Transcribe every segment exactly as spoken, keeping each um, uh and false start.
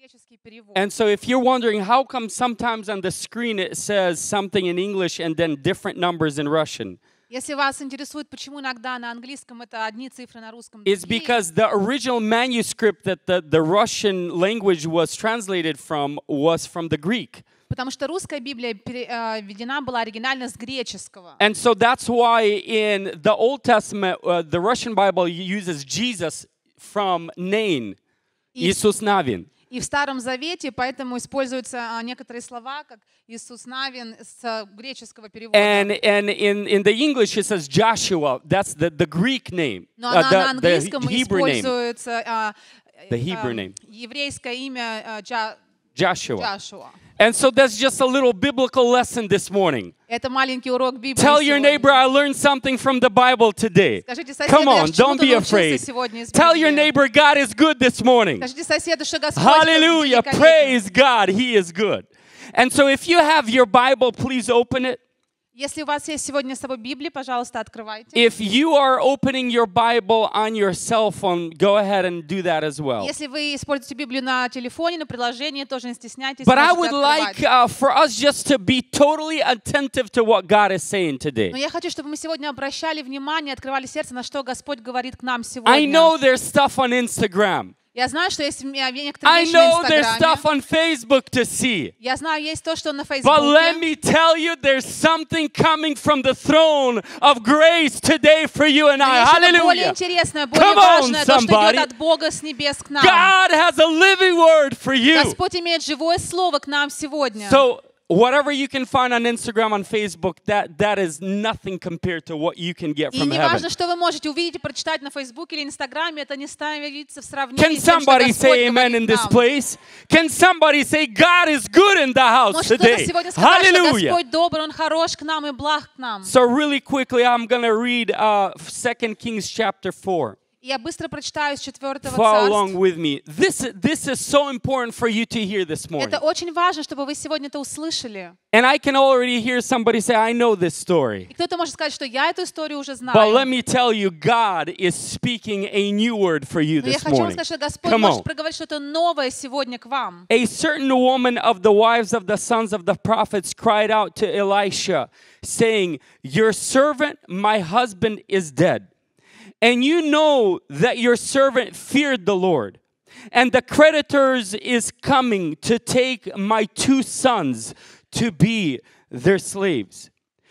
греческий перевод. And so if you're wondering how come sometimes on the screen it says something in English and then different numbers in Russian, Если вас интересует, почему иногда на английском это одни цифры, на русском it's другие, because the original manuscript that the, the Russian language was translated from was from the Greek. потому что русская Библия переведена была оригинально с греческого. And so that's why in the Old Testament, uh, the Russian Bible uses Jesus from Nain, Иисус Навин. И в Старом Завете поэтому используются некоторые слова, как Иисус Навин с греческого перевода. And, and in, in the English it says Joshua, that's the, the Greek name, Но uh, на, на the, английском the Hebrew name, используется а, the Hebrew а, name, еврейское имя а, Джа, Joshua. Джашуа. And so that's just a little biblical lesson this morning. Это маленький урок Библии Tell your сегодня. neighbor, I learned something from the Bible today. Скажите соседу, Come я on, чему-то don't be научился afraid. сегодня из Tell your Библии. neighbor, God is good this morning. Скажите соседу, что Господь Hallelujah. великолепен. Praise God. He is good. And so if you have your Bible, please open it. Если у вас есть сегодня с собой Библия, пожалуйста, открывайте. If you are opening your Bible on your cell phone, go ahead and do that as well. Если вы используете Библию на телефоне, на приложении, тоже не стесняйтесь. But I можете would like открывать. uh, for us just to be totally attentive to what God is saying today. Но я хочу, чтобы мы сегодня обращали внимание, открывали сердце, на что Господь говорит к нам I сегодня. know there's stuff on Instagram. Я знаю, что есть некоторые I вещи know на there's Инстаграме. stuff on Facebook to see. Я знаю, есть то, что на But let Фейсбуке. me tell you, there's something coming from the throne of grace today for you and Но I. есть что-то более Hallelujah. интересное, более Come on, важное, то, что somebody. идет от Бога с небес к нам. God has a living word for you. Господь имеет живое слово к нам сегодня. So whatever you can find on Instagram, on Facebook, that, that is nothing compared to what you can get И from не heaven. важно, что вы можете увидеть и прочитать на Фейсбуке или Инстаграме, это не ставится в сравнении Can с тем, что somebody Господь say amen in говорит this нам. place? Can somebody say God is good in the house Может кто-то today? сегодня сказать, что Hallelujah. Господь добр, Он хорош к нам и благ к нам. So really quickly, I'm going to read uh, Second Kings chapter four. Я быстро прочитаю с четвертого Follow along царства. with me. This, this is so important for you to hear this morning. Это очень важно, чтобы вы сегодня это услышали. And I can already hear somebody say, I know this story. И кто-то может сказать, что я эту историю уже But let знаю. me tell you, God is speaking a new word for you Но я this хочу вам morning. сказать, что Господь Come может on. проговорить что-то новое сегодня к вам. A certain woman of the wives of the sons of the prophets cried out to Elisha, saying, Your servant, my husband, is dead. And you know that your servant feared the Lord. And the creditors is coming to take my two sons to be their slaves.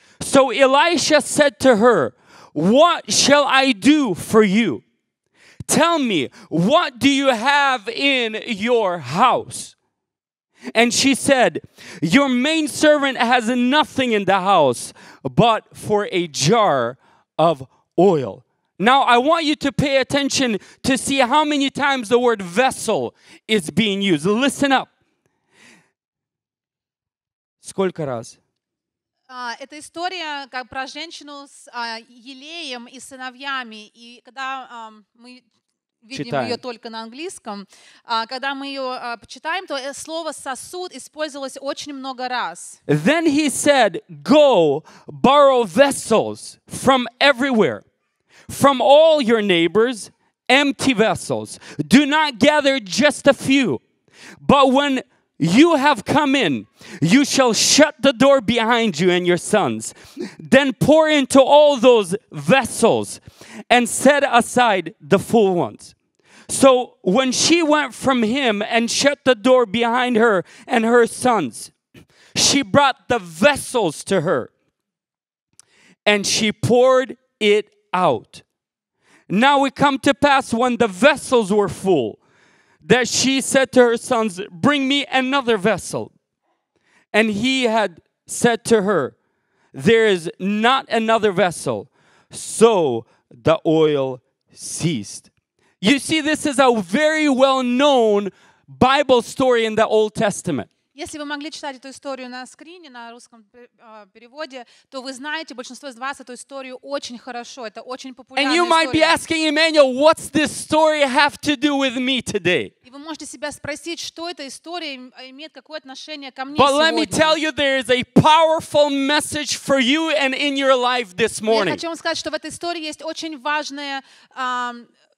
So Elisha said to her, What shall I do for you? Tell me, what do you have in your house? And she said, Your maidservant has nothing in the house but for a jar of oil. Now, I want you to pay attention to see how many times the word vessel is being used. Listen up. Сколько раз? А, Это история как про женщину с а, елеем и сыновьями. И когда а, мы видим Читаем. ее только на английском, а, когда мы ее а, почитаем, то э, слово «сосуд» использовалось очень много раз. Then he said, Go borrow vessels from everywhere, from all your neighbors, empty vessels. Do not gather just a few. But when you have come in, you shall shut the door behind you and your sons. Then pour into all those vessels and set aside the full ones. So when she went from him and shut the door behind her and her sons, she brought the vessels to her, and she poured it out. Now it come to pass when the vessels were full, that she said to her sons, Bring me another vessel. And he had said to her, There is not another vessel. So the oil ceased. You see, this is a very well-known Bible story in the Old Testament. Если вы могли читать эту историю на скрине, на русском э, переводе, то вы знаете, большинство из вас эту историю очень хорошо. Это очень And популярная you might be история. asking, Emmanuel, what's this story have to do with me today? И вы можете себя спросить, что эта история им- имеет какое отношение ко мне But let me сегодня. tell you, there is a powerful message for you and in your life this Я morning. хочу вам сказать, что в этой истории есть очень важное ам,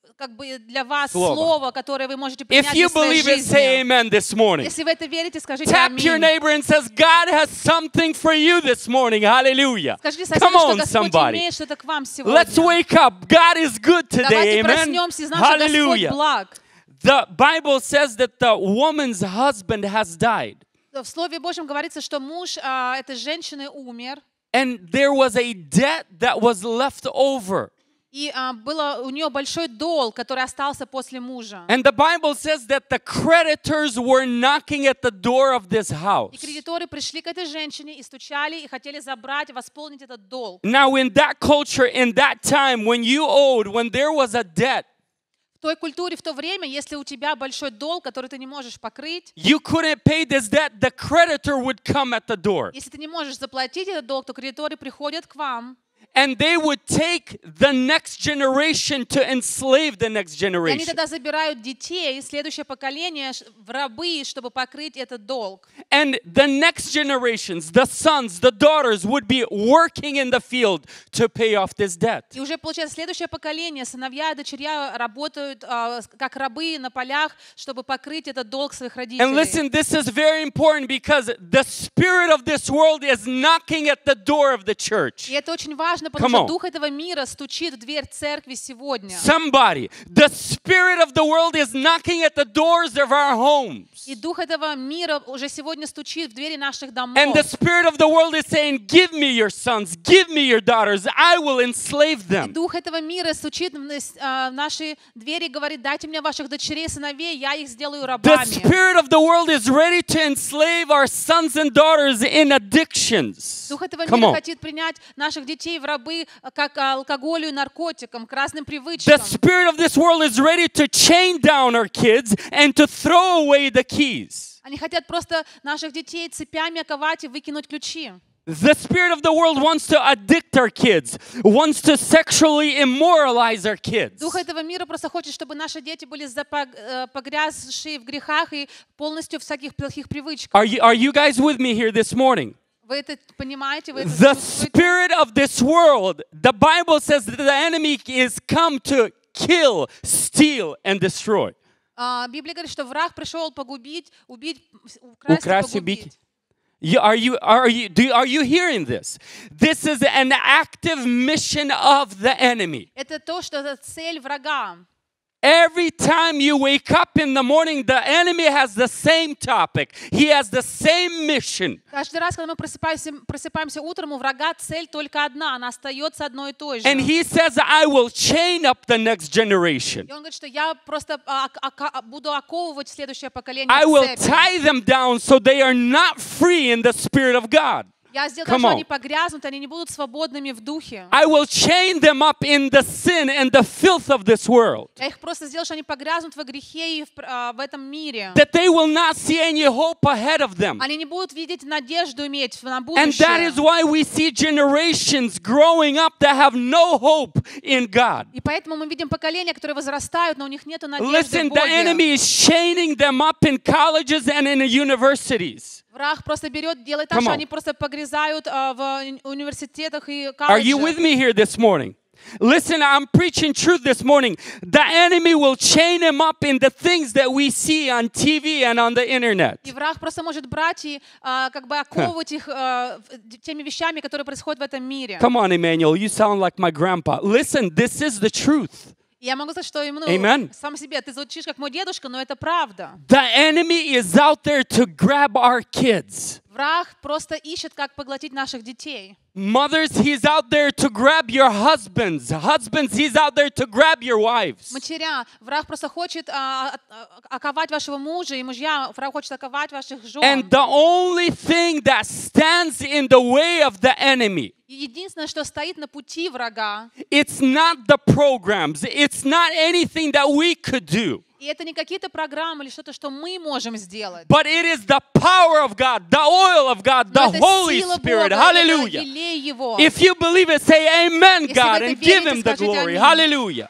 как бы для вас Слово. слово, которое вы можете If принять you в своей believe it, say жизни. amen this morning. Если вы это верите, скажите Tap your аминь. neighbor and says, God has something for you this morning. Hallelujah. Скажите Come соседу, что on, Господь somebody. имеет что-то к вам Let's сегодня. wake up. God is good today. Давайте Amen. проснемся и знаем, что Господь Hallelujah. благ. The Bible says that the woman's husband has died. В Слове Божьем говорится, что муж а, этой женщины умер, And there was a debt that was left over. и а, было у нее большой долг, который остался после мужа. And the Bible says that the creditors were knocking at the door of this И house. кредиторы пришли к этой женщине и стучали, и хотели забрать, восполнить этот долг. Now, in that culture, in that time, when you owed, when there was a debt, В той культуре, в то время, если у тебя большой долг, который ты не можешь покрыть, you couldn't pay this debt, the creditor would come at the door. если ты не можешь заплатить этот долг, то кредиторы приходят к вам, And they would take the next generation to enslave the next и они generation. тогда забирают детей, следующее поколение, ш- в рабы, чтобы покрыть этот долг. And the next generations, the sons, the daughters, would be working in the field to pay off this debt. И уже, получается, следующее поколение, сыновья и дочерья работают а, с- как рабы на полях, чтобы покрыть этот долг своих родителей. And listen, this is very important because the spirit of this world is knocking at the door of the church. И это очень важно, потому Come on. что дух этого мира стучит в дверь церкви сегодня. Somebody, the spirit of the world is knocking at the doors of our homes. И дух этого мира уже сегодня стучит в двери наших домов. And the spirit of the world is saying, give me your sons, give me your daughters, I will enslave И them. дух этого мира стучит в нас- а, в наши двери и говорит: дайте мне ваших дочерей и сыновей, я их сделаю The рабами. spirit of the world is ready to enslave our sons and daughters in addictions. Дух этого Come мира on. хочет принять наших детей в рабы а, как а, алкоголю и наркотикам, к разным The привычкам. spirit of this world is ready to chain down our kids and to throw away the keys. Они хотят просто наших детей цепями оковать и выкинуть ключи. The spirit of the world wants to addict our kids, wants to sexually immoralize our kids. Дух этого мира просто хочет, чтобы наши дети были запог- э, погрязшие в грехах и полностью в всяких плохих привычках. Are you, are you guys with me here this morning? Вы это понимаете, вы это The чувствуете? spirit of this world, the Bible says that the enemy is come to kill, steal, and destroy. А, Библия говорит, что враг пришел погубить, убить, украсть, и Украсть, убить. погубить. You, are you are you do are you hearing this? This is an active mission of the enemy. Это то, что это цель врага. Every time you wake up in the morning, the enemy has the same topic. He has the same mission. Каждый раз, когда мы просыпаемся, просыпаемся утром, у врага цель только одна, она остается одной и той же. And he says, I will chain up the next generation. И он говорит, что я просто а, ока- а, буду оковывать следующее поколение I в will цепи. tie them down so they are not free in the spirit of God. Я сделаю Come так, что on. они погрязнут, они не будут свободными в духе. I will chain them up in the sin and the filth of this world. Я их просто сделаю, что они погрязнут во грехе и в, а, в этом мире. That they will not see any hope ahead of them. Они не будут видеть надежду иметь на And that is будущее. why we see generations growing up that have no hope in God. И поэтому мы видим поколения, которые возрастают, но у них нет надежды Listen, в the Боге. enemy is chaining them up in colleges and in the universities. Враг просто берет, делает так, Come что on. они просто погрязают а, в университетах и Are you with колледжах. me here this morning? Listen, I'm preaching truth this morning. The enemy will chain him up in the things that we see on T V and on the internet. И враг просто может брать и а, как бы оковывать их а, в- теми вещами, которые происходят в этом мире. Come on, Emmanuel, you sound like my grandpa. Listen, this is the truth. И я могу сказать, что ему, ну, Amen. сам себе, ты звучишь как мой дедушка, но это правда. The enemy is out there to grab our kids. Враг просто ищет, как поглотить наших детей. Mothers, he's out there to grab your husbands. Husbands, he's out there to grab your wives. Матеря, враг просто хочет а, а, а, оковать вашего мужа, и мужья, враг хочет оковать ваших жен. And the only thing that stands in the way of the enemy, И единственное, что стоит на пути врага, it's not the programs, it's not anything that we could do, и это не какие-то программы или что-то, что мы можем сделать. but it is the power of God, the oil of God, Но the это Holy сила Spirit. Бога, это Hallelujah. елей Его. If you believe it, say amen, Если God, вы это and give верите, him the скажите glory. аминь. Hallelujah.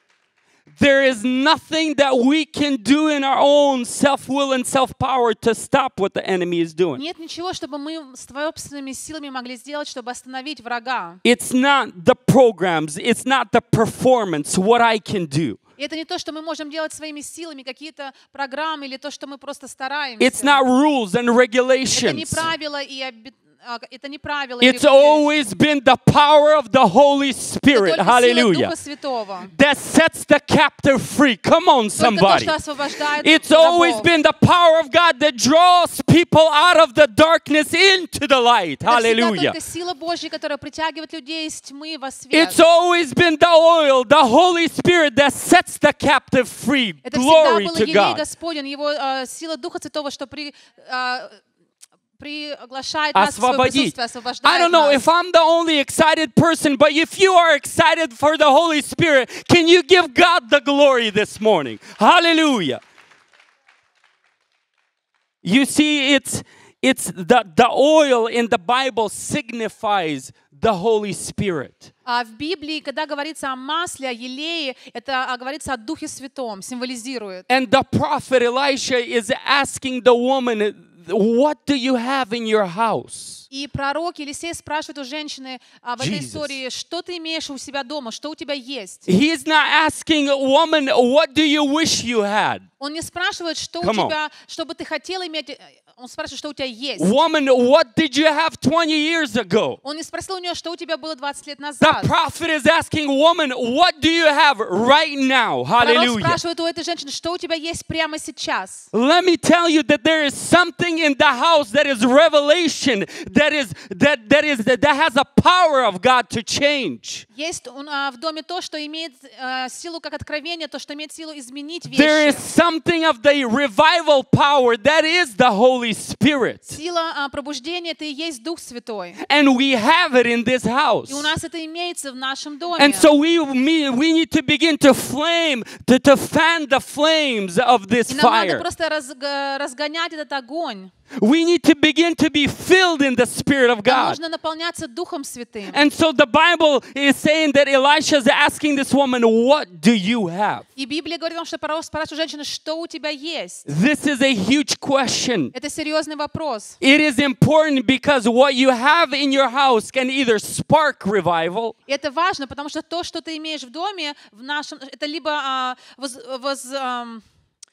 There is nothing that we can do in our own self-will and self-power to stop what the enemy is doing. Нет ничего, чтобы мы с собственными силами могли сделать, чтобы остановить врага. It's not the programs, it's not the performance, what I can do. И И это не то, что мы можем делать своими силами, какие-то программы или то, что мы просто стараемся. It's not rules and Это не regulations. правила и оби- а, это не правила и It's регуляции. always been the power of the Holy Это Spirit. только сила Hallelujah. Духа Святого. That sets the captive free. Come on, Только то, somebody. что освобождает It's always рабов. been the power of God that draws people out of the darkness into the light. Это всегда Hallelujah. только сила Божья, которая притягивает людей из тьмы во свет. It's always been the oil, the Holy Spirit that sets the captive free. Это всегда Glory был to елей God. Господень, его а, сила Духа Святого, что при, а, приглашает нас в свое Освободить. присутствие, I освобождает don't know нас. if I'm the only excited person, but if you are excited for the Holy Spirit, can you give God the glory this morning? Hallelujah. You see, it's it's the, the oil in the Bible signifies the Holy Spirit. А в Библии, когда говорится о масле, о елее, это а, говорится о Духе Святом, символизирует. And the prophet Elisha is asking the woman, what do you have in your house? И пророк Елисей спрашивает у женщины а, в этой Jesus. истории, что ты имеешь у себя дома, что у тебя есть. He's not asking a woman, what do you wish you had? Он не спрашивает, что у Come on. тебя, что бы ты хотел иметь, он спрашивает, что у тебя есть. Woman, what did you have twenty years ago? Он не спросил у нее, что у тебя было двадцать лет The назад. prophet is asking, woman, what do you have right now? Пророк Hallelujah. спрашивает у этой женщины, что у тебя есть прямо сейчас. Let me tell you that there is something in the house that is revelation, that is that that is that, that has a power of God to change. Есть а, в доме то, что имеет а, силу как откровение, то, что имеет силу изменить There is вещи. something of the revival power that is the Holy Spirit. Сила а, пробуждения — это и есть Дух Святой. And we have it in this house. И у нас это имеется в нашем доме. And so we, we, we need to begin to flame, to, to fan the flames of this И нам надо fire. просто разг- разгонять этот огонь. We need to begin to be filled in the Spirit of Нам God. нужно наполняться Духом Святым. And so the Bible is saying that Elisha is asking this woman, what do you have? И Библия говорит нам, что пророк спрашивает у женщины, что у тебя есть. This is a huge question. Это серьезный вопрос. It is important because what you have in your house can either spark revival, И это важно, потому что то, что ты имеешь в доме, в нашем, это либо а, воз, воз, ам,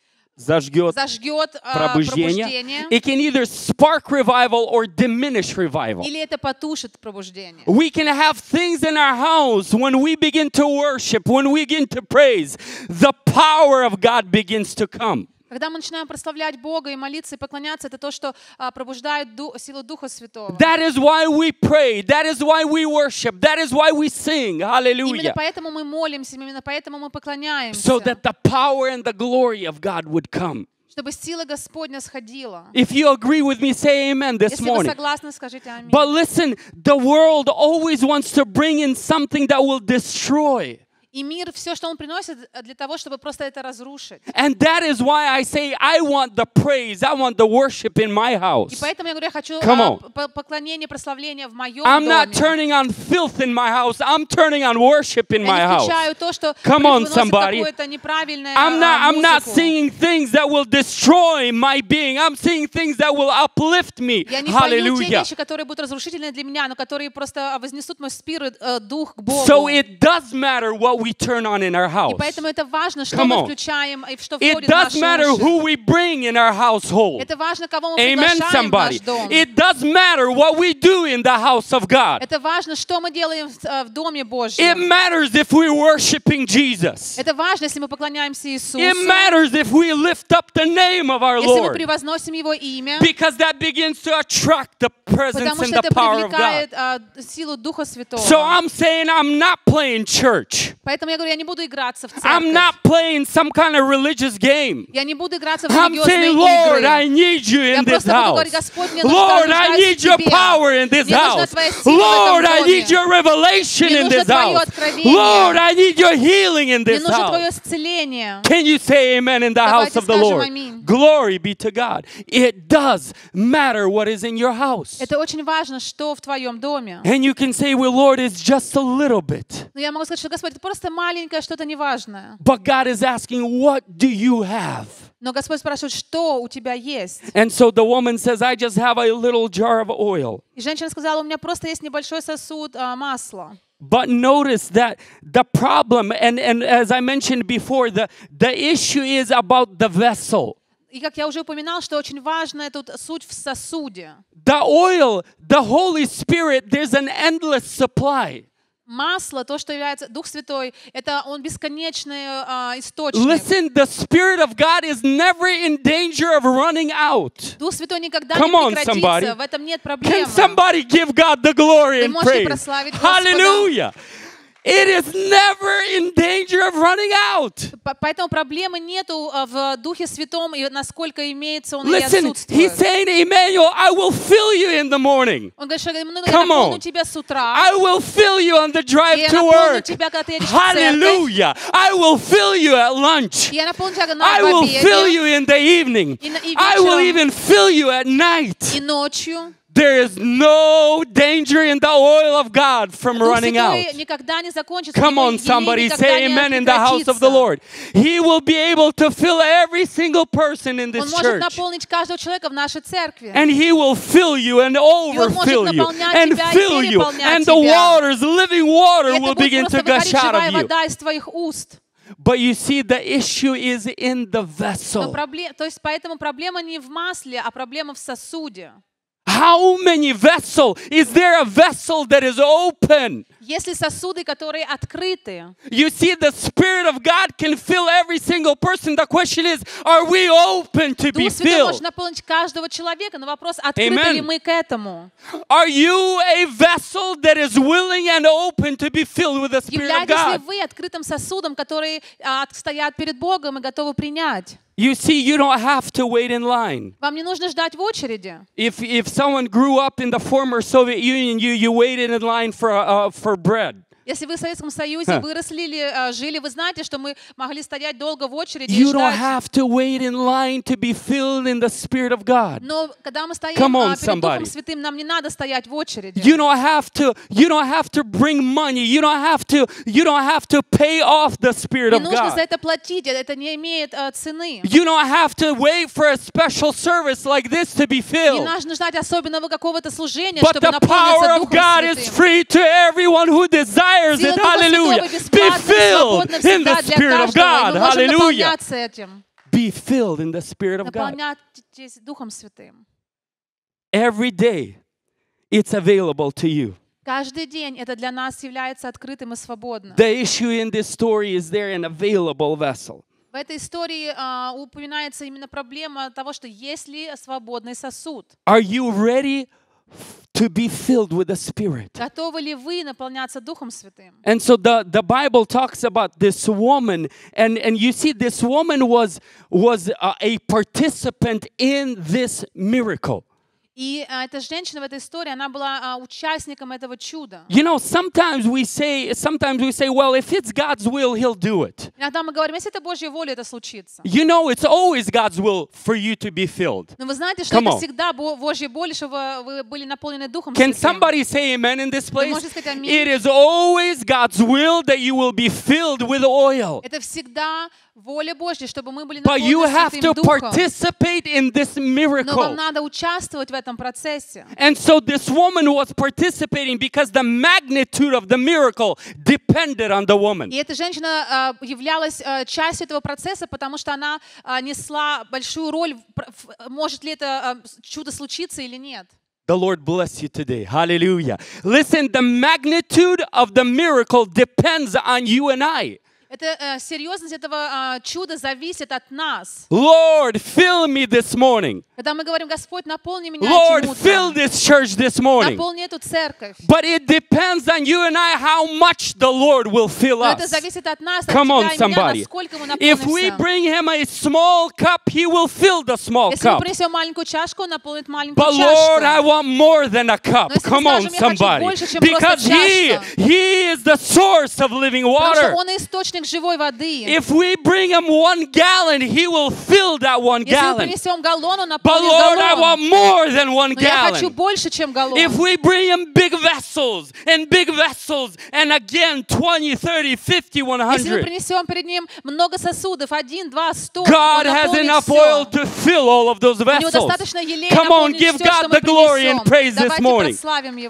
зажгет зажгет а, пробуждение. пробуждение, It can either spark revival or diminish revival. или это потушит пробуждение. We can have things in our house when we begin to worship, when we begin to praise, the power of God begins to come. Когда мы начинаем прославлять Бога и молиться, и поклоняться, это то, что а, пробуждает ду- силу Духа Святого. That is why we pray. That is why we worship. That is why we sing. Именно Hallelujah. поэтому мы молимся, именно поэтому мы поклоняемся, So that the power and the glory of God would come. чтобы сила Господня сходила. If you agree with me, say amen this Если вы morning. согласны, скажите аминь. But listen, the world always wants to bring in something that will destroy. И мир, все, что он приносит, для того, чтобы просто это разрушить. And that is why I say I want the praise, I want the worship in my И house. поэтому я говорю, я хочу Come а, on. п- поклонение, прославление в моем I'm not доме. turning on filth in my house. I'm turning on worship in my Я не house. включаю то, что Come on, приносит somebody. какое-то неправильное I'm not, а, I'm not музыку. singing things that will destroy my being. I'm singing things that will uplift me. Я не пою те Hallelujah. вещи, которые будут разрушительны для меня, но которые просто вознесут мой спирит, э, дух к Богу. So it does matter what we turn on in our И house. поэтому это важно, что Come мы on. включаем и что It входит в does наши matter уши. who we bring in our household. Это важно, кого мы Amen, приглашаем в наш somebody. дом. It does matter what we do in the house of God. Это важно, что мы делаем в, э, в Доме It Божьем. matters if we're worshiping Jesus. Это важно, если мы поклоняемся Иисусу. It matters if we lift up the name of our Если мы Lord. превозносим Его имя, Because that begins to attract the presence потому and что the это power of God. привлекает а, силу Духа Святого. So I'm saying I'm not playing church. Поэтому я говорю, я не буду играться в I'm церковь. not playing some kind of religious game. Я не буду играться в I'm религиозные saying, Lord, I игры. need you Я in this просто буду house. говорить, Господь, мне Lord, нуждаюсь I в need your Тебе. power in this Мне нужна house. Твоя сила в Lord, этом I доме. need your revelation Мне in нужно this Твое house. откровение. Lord, I need your healing in Мне this нужно Твое house. исцеление. Can you say amen in the house Давайте of the скажем Lord? аминь. Glory be to God. It does matter what is in your house. Это очень важно, что в Твоем доме. And you can say, well, Lord, it's just a little bit. Но я могу сказать, что, Господь, это просто маленькое, что-то неважное. But God is asking, what do you have? Но Господь спрашивает, что у тебя есть? And so the woman says, I just have a little jar of oil. И женщина сказала, у меня просто есть небольшой сосуд а, масла. But notice that the problem, and, and as I mentioned before, the, the issue is about the vessel. И как я уже упоминал, что очень важная тут суть в сосуде. The oil, the Holy Spirit, there's an endless supply. Масло, то, что является Дух Святой, это он бесконечный а, источник. Listen, the Spirit of God is never in danger of running out. Дух Святой никогда Come не on, прекратится, somebody. в этом нет Can проблемы. somebody give God the glory Вы and можете praise? прославить Господа. Hallelujah. It is never in danger of running out. По- Поэтому проблемы нету а, в Духе Святом, и насколько имеется он или Listen, he's отсутствует. saying, Emmanuel, I will fill you in the morning. Он говорит, что я Come наполню on. тебя с утра, I will fill you on the drive и я to наполню work. тебя, когда ты едешь в церковь, Hallelujah. I will fill you at lunch. и я наполню тебя на I в will fill обеде, you in the evening. и, на- и I will вечером, even fill you at night. и ночью. There is no danger in the oil of God from Дух running out. Святой никогда не закончится, Come его on, елей somebody никогда say не amen in the house of the прекратится. Lord. He will be able to fill every single person in Он this может church. наполнить каждого человека в нашей церкви. And he will fill you and overfill you наполнять and тебя и fill you. переполнять And the тебя. waters, living water И will это будет begin to просто выходить gush out живая of you. вода из твоих уст. But you see, the issue is in the Но vessel. пробле- То есть поэтому проблема не в масле, а проблема в сосуде. How many vessel? Is there a vessel that is open? Если сосуды, которые открыты, You see, the Spirit of God can fill every single person. The question is, are we open to be Дух Святой может filled? наполнить каждого человека, но вопрос, открыты Amen. ли мы к этому? Are you a vessel that is willing and open to be filled with the Spirit of Являетесь ли God? вы открытым сосудом, которые а, стоят перед Богом и готовы принять? You see, you don't have to wait in line. Вам не нужно ждать в очереди. If if someone grew up in the former Soviet Union, you you waited in line for uh, for bread. Если вы в Советском Союзе Ха. выросли или а, жили, вы знаете, что мы могли стоять долго в очереди и You don't ждать. have to wait in line to be filled in the Spirit of God. Но когда мы стоим Come on, а, перед Духом somebody. Святым, нам не надо стоять в очереди. You don't have to you don't have to bring money. You don't have to you don't have to pay off the Spirit Не of нужно за God. это платить, это не имеет а, цены. You don't have to wait for a special service like this to be Не filled. нужно ждать особенного какого-то служения, But чтобы the power наполниться of Духом God is Святым. free to everyone who desires Сила it. Духа Hallelujah. Святого Be бесплатна и filled свободна in the всегда для Spirit of каждого, и God. мы можем Hallelujah. наполняться этим. Be filled in the Spirit of God. Наполняйтесь Духом Святым. Every day, it's available to you. Каждый день это для нас является открытым и свободным. The issue in this story is there an available vessel. В этой истории а, упоминается именно проблема того, что есть ли свободный сосуд. Are you ready to be filled with the Spirit? Готовы ли вы наполняться Духом Святым? And so the, the Bible talks about this woman, and, and you see this woman was, was a, a participant in this miracle. И а, эта женщина в этой истории, она была а, участником этого чуда. You know, sometimes we say, sometimes we say, well, if it's God's will, He'll do it. Иногда мы говорим, если это Божья воля, это случится. You know, it's always God's will for you to be filled. Но вы знаете, что Come это on. всегда Бо- Божья воля, чтобы вы были наполнены Духом Can Святым. somebody say amen in this place? можете сказать аминь? It is always God's will that you will be filled with oil. Это всегда воля Божья, чтобы мы были But you наполнены have Святым to Духом. participate in this Но вам miracle. надо участвовать в этом процессе. And so this woman was participating because the magnitude of the miracle depended on the woman. И эта женщина а, являлась а, частью этого процесса, потому что она а, несла большую роль, в пр- в- может ли это а, чудо случиться или нет. The Lord bless you today. Hallelujah. Listen, the magnitude of the miracle depends on you and I. Это э, серьезность этого а, чуда зависит от нас. Lord, fill me this morning. Когда мы говорим, Господь, наполни меня Lord, этим fill утром, this church this morning. наполни эту церковь. But it depends on you and I how much the Lord will fill Но это us. зависит от нас, от Come тебя on, и меня, somebody. насколько мы If we наполнимся. bring him a small cup, he will fill the small Если мы cup. принесем маленькую чашку, он наполнит маленькую But Lord, I чашку. want more than a cup. Но если мы Come on, скажем, я хочу somebody. больше, чем просто Because he, чашка. he is the source of living Потому что water. он источник живой воды. If we bring him one gallon, he will fill that one Если мы gallon. принесем галлон, он But наполнит Lord, I галлон. want more than one Но я хочу gallon. больше, чем галлон. If we bring him big vessels and big vessels and again twenty, thirty, fifty, one Если мы hundred, принесем перед ним много сосудов, один, два, сто, God он has наполнит enough всё. oil to fill all of those У него vessels. достаточно елея Come on, наполнить give всё, что God мы the glory and принесем. praise this Давайте morning. прославим его.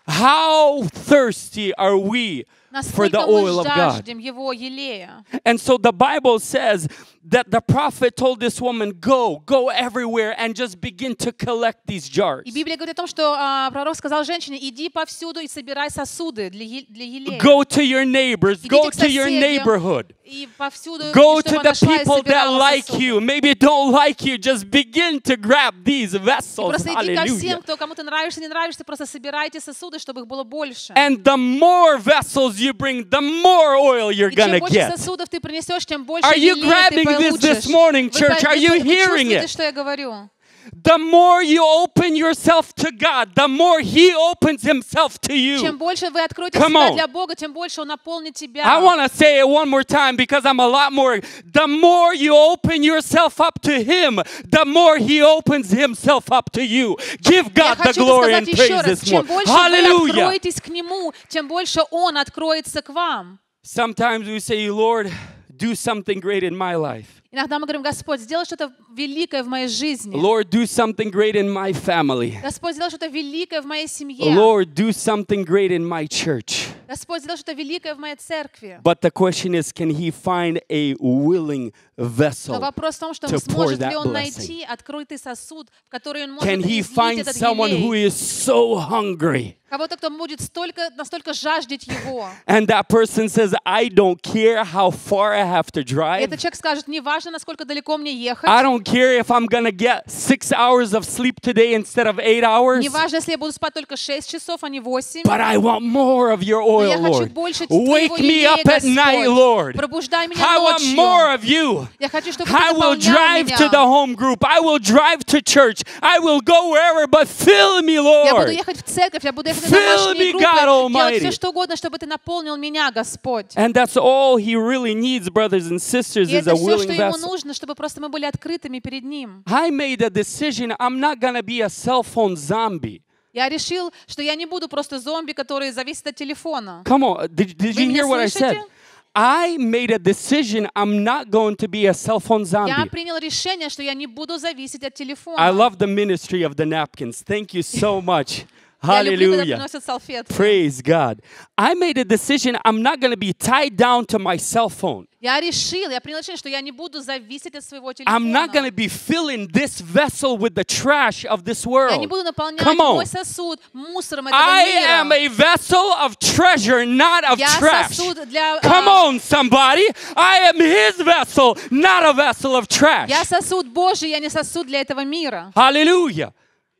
How thirsty are we for the Насколько oil мы of God? жаждем Его елея. And so the Bible says that the prophet told this woman, go, go everywhere and just begin to collect these jars. И Библия говорит о том, что а, пророк сказал женщине, иди повсюду и собирай сосуды для, е- для елея. Go to your neighbors, go Идите к to your соседям, neighborhood. И повсюду, Go и to чтобы the она шла и people that собирала like сосуды. you, maybe don't like you, just begin to grab these И vessels. просто иди ко всем, Hallelujah. кто кому-то нравишься, не нравишься, просто собирайте сосуды, чтобы их было больше. And the more vessels you bring, the more oil you're И gonna чем больше get. сосудов ты принесешь, тем больше Are you елея ты grabbing this получишь. this morning, Вы church? по- Are вы you по- вы hearing чувствуете, it? что я говорю? The more you open yourself to God, the more He opens Himself to you. Чем больше вы откроете Come себя on. для Бога, тем больше Он наполнит тебя. I want to say it one more time because I'm a lot more. The more you open yourself up to Him, the more He opens Himself up to you. Give Я God the хочу glory сказать and еще praise раз, this чем morning. больше вы Hallelujah. откроетесь к Нему, тем больше Он откроется к вам. Sometimes we say, Lord, do something great in my life. Иногда мы говорим, Господь, сделай что-то великое в моей жизни. Lord, do something great in my family. Господь, сделай что-то великое в моей семье. Lord, do something great in my church. Господь, сделай что-то великое в моей церкви. But the question is, can He find a willing Но vessel? вопрос в том, что to pour сможет ли that Он blessing. найти открытый сосуд, в который Он может Can He излить find этот someone who елей. is so hungry? Кого-то, кто будет столько, настолько жаждать Его. And that person says, I don't care how far I have to И drive. этот человек скажет, не важно, насколько далеко мне ехать. I don't care if I'm going to get six hours of sleep today instead of eight hours. Не важно, если я буду спать только шесть часов, а не восемь. But I want more of your Но oil, я хочу Lord. больше Wake Твоего me елея, up at night, Господь. Lord. Пробуждай меня I want more ночью. of you. Я хочу, чтобы I Ты will наполнял drive to the меня. home group. I will drive to church. I will go wherever, but fill me, Я буду Lord. ехать в церковь, я буду ехать на Fill домашние me, God группы, делать Almighty. все, что угодно, чтобы Ты наполнил меня, Господь. And that's all He really needs, brothers and sisters, И is это a все, willing что Ему vessel. нужно, чтобы просто мы были открытыми перед Ним. I made a decision. I'm not going to be a cell phone zombie. Я решил, что я не буду просто зомби, который зависит от телефона. Come on. Did, did Вы you меня hear what I said? слышите? I made a decision. I'm not going to be a cell phone Я zombie. принял решение, что я не буду зависеть от телефона. I love the ministry of the napkins. Thank you so much. Я люблю, когда Hallelujah. приносят салфетки. Praise God. I made a decision. I'm not going to be tied down to my cell phone. Я решил, я принял решение, что я не буду зависеть от своего I'm not going to телефона. be filling this vessel with the trash of this Я world. не буду наполнять Come on. мой сосуд мусором этого I am мира. a vessel of treasure, not of Я trash. сосуд для... Come а, on, somebody. I am His vessel, not a vessel of trash. Я сосуд Божий, я не сосуд для этого мира. Hallelujah.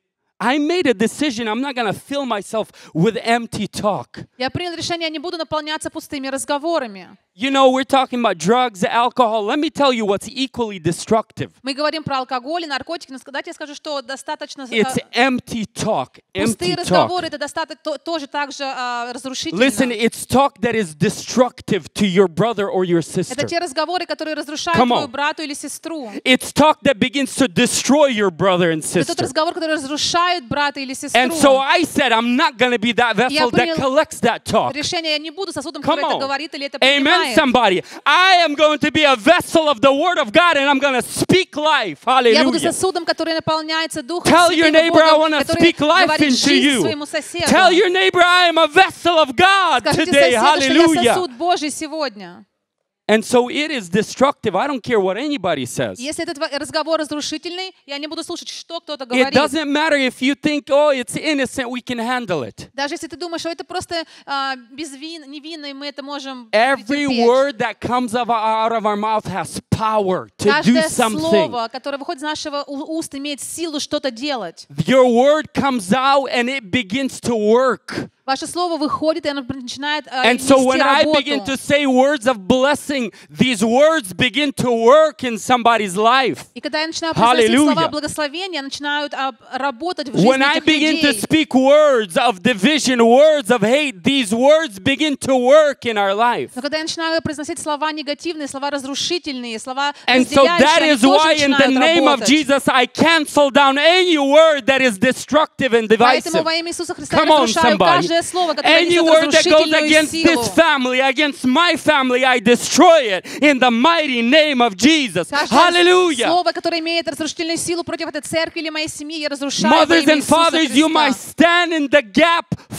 I made a decision. I'm not going to fill myself with empty talk. Я принял решение, я не буду наполняться пустыми разговорами. You know, we're talking about drugs, alcohol. Let me tell you what's equally destructive. Мы говорим про алкоголь и наркотики, но дайте я скажу, что достаточно... э, It's empty talk. Пустые Empty разговоры, talk. это достаточно то- тоже так же а, разрушительно. Listen, it's talk that is destructive to your brother or your Это sister. те разговоры, которые разрушают Come твою on. брату или сестру. It's talk that begins to destroy your brother and Это тот sister. разговор, который разрушает брата или сестру. And so I said, I'm not going to be that vessel that принял collects that talk. Решение, я не буду сосудом, Come который это on. говорит или это Amen, принимает. somebody. I am going to be a vessel of the Word of God and I'm going to speak life. Я буду Hallelujah. сосудом, который наполняется Духом Tell your Святым и neighbor, I Богом, want to который speak life говорит into жизнь you. своему соседу. Tell your neighbor, I am a vessel of God Скажите today. соседу, что я Hallelujah. сосуд Божий сегодня. And so it is destructive. I don't care what anybody says. Если этот разговор разрушительный, я не буду слушать, что кто-то It говорит. doesn't matter if you think, oh, it's innocent, we can handle it. Даже если ты думаешь, что это просто а, безвин, невинно, и мы это можем Every претерпеть. word that comes of- out of our mouth has power to do Каждое something. слово, которое выходит из нашего у- уст, имеет силу что-то делать. Your word comes out and it begins to work. Ваше слово выходит, и оно начинает а, And so нести when I работу. begin to say words of blessing, these words begin to work in somebody's life. И когда я начинаю произносить Hallelujah. слова благословения, начинают а, работать в жизни When I этих begin to людей. speak words of division, words of hate, these words begin to work in our life. Но когда я начинаю произносить слова негативные, слова разрушительные, слова And so that разделяющие, они is тоже why in the начинают name of работать. Jesus I cancel down any word that is destructive and Поэтому divisive. во имя Иисуса Христа Come я on, разрушаю somebody. каждое слово, которое Any несет word that goes разрушительную against силу. this family, against my family, I destroy it in the mighty name of Jesus. Каждое Hallelujah. слово, которое имеет разрушительную силу против этой церкви или моей семьи, я разрушаю во Mothers имя and Иисуса fathers, you might Христа. stand in the gap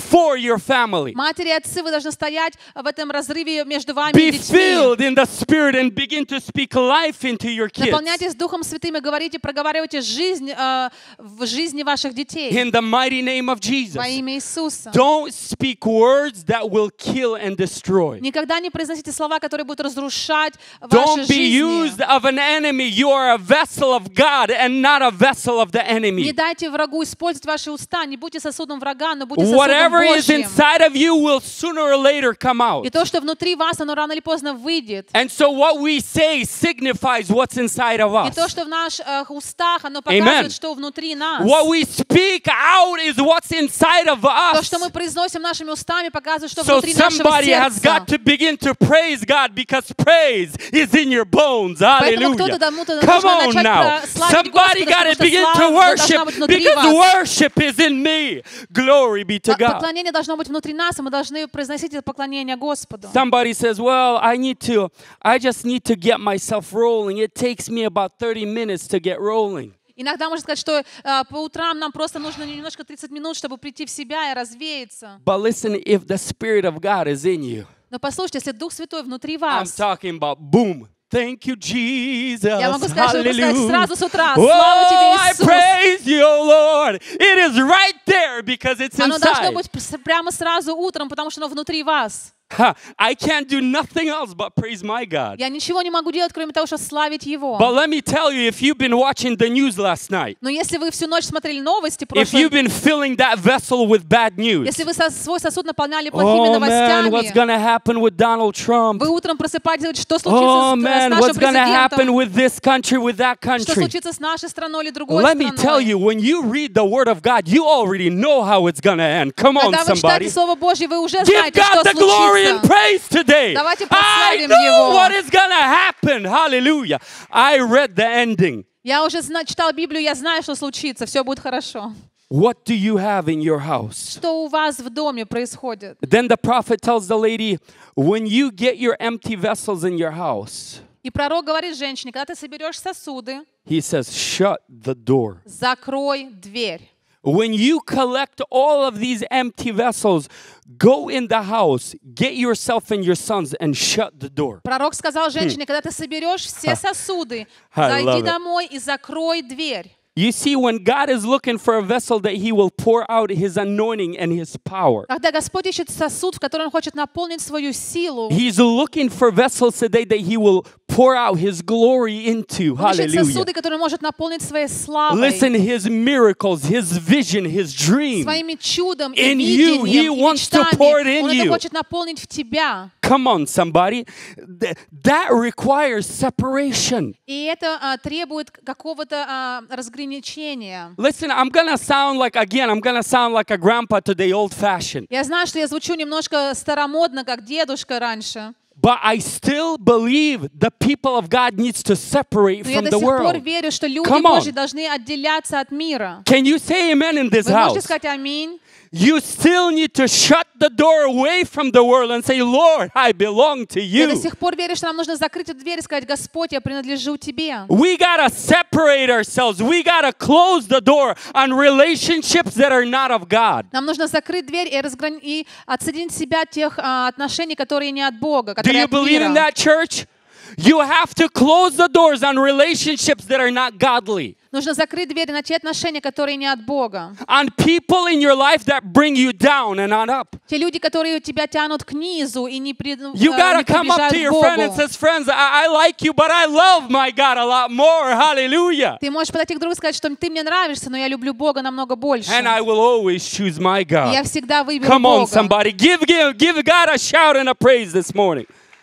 for your family. Матери и отцы, вы должны стоять в этом разрыве между вами Be и детьми. filled in the Spirit and begin to speak life into your kids. Наполняйтесь Духом Святым и говорите, проговаривайте жизнь э, в жизни ваших детей. In the mighty name of Jesus. Во имя Иисуса. Don't speak words that will kill and destroy. Никогда не произносите слова, которые будут разрушать ваши Don't be жизни. used of an enemy. You are a vessel of God and not a vessel of the Не enemy. дайте врагу использовать ваши уста, не будьте сосудом врага, но будьте сосудом Whatever is Божьим. inside of you will sooner or later come out. И то, что внутри вас, оно рано или поздно выйдет. And so what we say signifies what's inside of И us. то, что в наших устах, оно Amen. показывает, что внутри нас. What we speak out is what's inside of То, us. что мы произносим нашими устами, показывает, что So внутри нашего somebody has сердца. got to begin to praise God because praise is in your bones. Поэтому кто-то Hallelujah. кому-то Come нужно on начать now. славить Somebody Господа, got потому to что begin to слава должна worship быть внутри because вас. worship is in me. Glory be to God. Поклонение должно быть внутри нас, и мы должны произносить это поклонение Господу. Somebody says, well, I need to, I just need to get myself rolling. It takes me about thirty minutes to get rolling. Иногда можно сказать, что э, по утрам нам просто нужно немножко тридцать минут, чтобы прийти в себя и развеяться. But listen, if the Spirit of God is in you, Но послушайте, если Дух Святой внутри I'm вас, talking about boom. Thank you, Jesus. я могу сказать, что вы сказать Hallelujah. сразу с утра: Oh, слава тебе, I Иисус! praise you, oh Lord. It is right there because it's Оно должно inside. быть пр- прямо сразу утром, потому что оно внутри вас. Ha, I can't do nothing else but praise my God. Я ничего не могу делать, кроме того, что славить Его. But let me tell you, if you've been watching the news last night, Но если вы всю ночь смотрели новости if прошлой, you've been filling that vessel with bad news, если вы со- свой сосуд наполняли плохими oh man, what's новостями, going to happen with Donald Trump? вы утром просыпаетесь и говорите, что Oh случится с, с man, нашим what's going to happen президентом, with this country, with that что country? случится с нашей страной или другой Let me tell страной. you, when you read the Word of God, you already know how it's going to end. Come on, Когда вы somebody. читаете Слово Божье, вы уже Give знаете, God что the glory and случится. praise today. Давайте I прославим know Его. what is going to happen. Hallelujah. I read the ending. Я уже зна- читал Библию, я знаю, что случится, все будет хорошо. What do you have in your house? Что у вас в доме происходит? Then the prophet tells the lady, when you get your empty vessels in your house, И пророк говорит женщине, когда ты соберешь сосуды, he says, shut the door. закрой дверь. When you collect all of these empty vessels, go in the house, get yourself and your sons, and shut the door. Пророк сказал женщине, когда ты соберешь все сосуды, I love зайди it. домой и закрой дверь. You see, when God is looking for a vessel that He will pour out His anointing and His power, Когда Господь ищет сосуд, в который Он хочет наполнить свою силу, He's looking for vessels today that He will pour out His glory into. Он ищет Hallelujah. сосуды, которые Он может наполнить своей славой, Listen, His miracles, His vision, His dream. своими чудом и In you, He видением, и wants to pour it мечтами. in Он это you. хочет наполнить в тебя. Come on, somebody. Th- That requires separation. И это а, требует какого-то а, разграничения. Listen, I'm going to sound like, again, I'm going to sound like a grandpa today, old-fashioned. Я знаю, что я звучу немножко старомодно, как дедушка раньше. But I still believe the people of God needs to separate Но я from до the сих пор world. верю, что люди Come on. Божьи должны отделяться от мира. Can you say amen in this Вы можете house? сказать аминь? You still need to shut the door away from the world and say, Lord, I belong to Я до you. сих пор верю, что нам нужно закрыть эту дверь и сказать: Господь, я принадлежу Тебе. We got to separate ourselves. We got to close the door on relationships that are not of God. Нам нужно закрыть дверь и, разграни... и отсоединить себя от тех а, отношений, которые не от Бога, Do которые you от believe in мира. that, church? You have to close the doors on relationships that are not godly. Нужно закрыть дверь на те отношения, которые не от Бога. On people in your life that bring you down and not up. Те люди, которые тебя тянут к низу и не, при... You э, got не to come up приближают to к your friend and Богу. says, friends, I, I like you, but I love my God a lot more. Hallelujah. Ты можешь подойти к другу и сказать, что ты мне нравишься, но я люблю Бога намного больше. And I will always choose my И God. я всегда выберу Come on, Бога. somebody. Give, give, give God a shout and a praise this morning.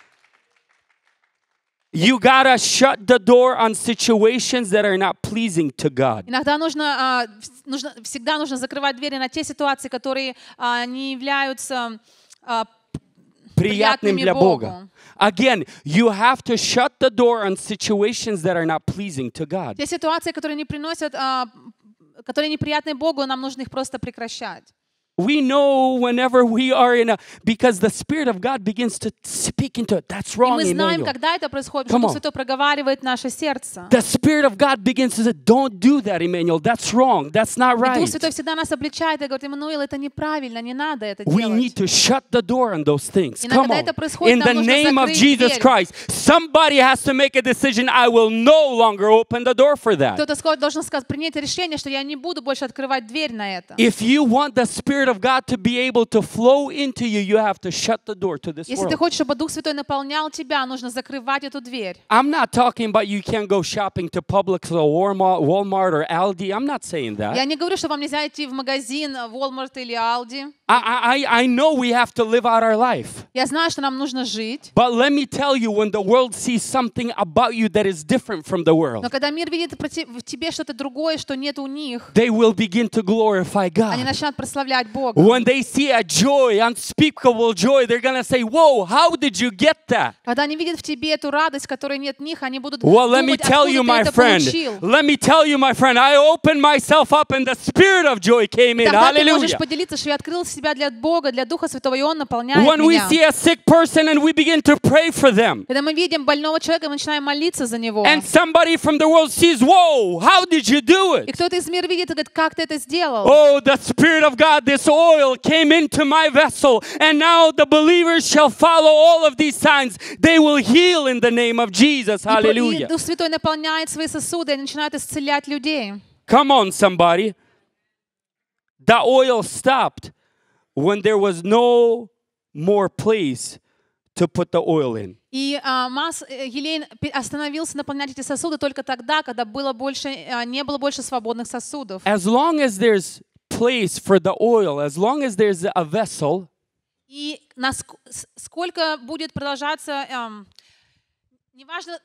You gotta shut the door on situations that are not pleasing to God. Иногда нужно, а, вс- нужно, всегда нужно закрывать двери на те ситуации, которые а, не являются а, Приятным приятными для Бога. Богу. Again, you have to shut the door on situations that are not pleasing to God. Те ситуации, которые не приносят, а, которые неприятны Богу, нам нужно их просто прекращать. We know whenever we are in a, because the Spirit of God begins to speak into it. That's И wrong, мы знаем, Emmanuel. когда это происходит, Come потому on. что Дух Святой проговаривает наше сердце. The Spirit of God begins to say, don't do that, Emmanuel. That's wrong. That's not И Дух right. Святой всегда нас обличает и говорит: Эммануил, это неправильно, не надо это We need делать. to shut the door on those things. Иногда Come on. это происходит, In нам the нужно name of закрыть Jesus дверь. Christ, somebody has to make a decision. I will no longer open the door for that. Кто-то скажет- должен сказать, принять решение, что я не буду больше открывать дверь на это. If you want the Spirit of God to be able to flow into you, you have to shut the door to this Если ты world. хочешь, чтобы Дух Святой наполнял тебя, нужно закрывать эту дверь. I'm not talking about you can't go shopping to Publix or Walmart, Walmart or Aldi. I'm not saying that. Я не говорю, что вам нельзя идти в магазин Walmart или Aldi. I, I, I know we have to live out our life. Я знаю, что нам нужно жить. But let me tell you, when the world sees something about you that is different from the Но world, когда мир видит проти- в тебе что-то другое, что нет у них, they will begin to glorify они God. начнут прославлять Бога. When they see a joy, unspeakable joy, they're going to say, whoa, how did you get that? Когда они видят в тебе эту радость, которой нет в них, они будут Well, let me думать, tell откуда you, ты my это friend, получил. let me tell you, my friend, I opened myself up and the spirit of joy came in. Тогда ты можешь Hallelujah. поделиться, что я открыл себя для Бога, для Духа Святого, и Он наполняет When we меня. see a sick person and we begin to pray for them, Когда мы видим больного человека, мы начинаем молиться за него. and somebody from the world sees, whoa, how did you do И it? кто-то из мира видит и говорит: как ты это сделал? Oh, the Spirit of God, this oil came into my vessel, and now the believers shall follow all of these signs. They will heal in the name of Jesus. И про- И Hallelujah. Дух Святой наполняет свои сосуды и начинает исцелять людей. Come on, somebody. The oil stopped when there was no more place to put the oil in. И а, Мас э, Елейн пе- остановился наполнять эти сосуды только тогда, когда было больше, а, не было больше свободных сосудов. As long as there's place for the oil, as long as there's a vessel, И наск- с- сколько будет продолжаться, эм, неважно,